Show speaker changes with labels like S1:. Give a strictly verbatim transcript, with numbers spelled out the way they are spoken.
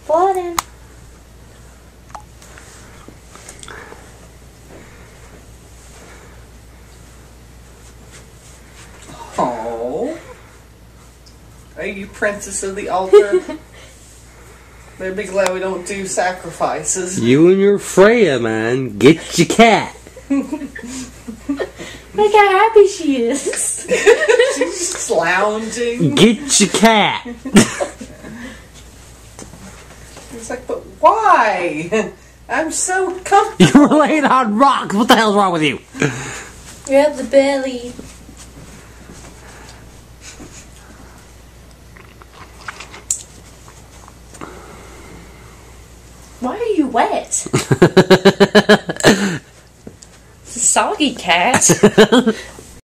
S1: flooding.
S2: Oh. Are you princess of the altar? Better be glad we don't do sacrifices.
S3: You and your Freya, man. Get your cat.
S1: Look how happy she is.
S2: She's just lounging.
S3: Get your cat.
S2: It's like, but why? I'm so comfortable.
S3: You were laying on rocks. What the hell's wrong with you?
S1: You have the belly. Why are you wet? It's a soggy cat.